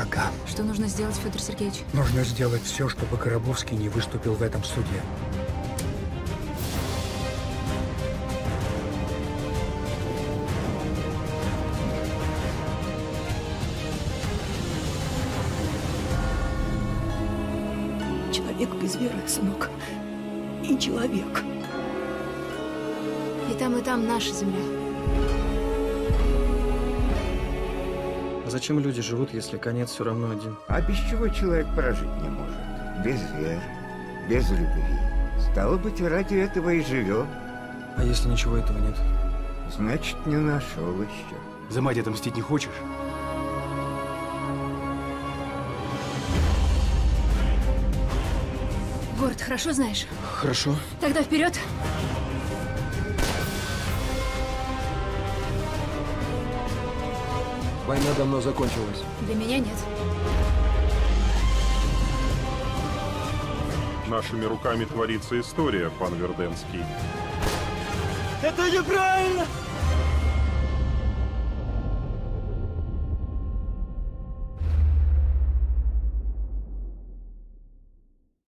врага. Что нужно сделать, Федор Сергеевич? Нужно сделать все, чтобы Горобовский не выступил в этом суде. Человек без веры, сынок. И человек. И там наша земля. А зачем люди живут, если конец все равно один? А без чего человек прожить не может? Без веры, без любви. Стало быть, ради этого и живем. А если ничего этого нет? Значит, не нашел еще. За мать отомстить не хочешь? Город хорошо знаешь? Хорошо. Тогда вперед! Война давно закончилась. Для меня нет. Нашими руками творится история, пан Верденский. Это неправильно!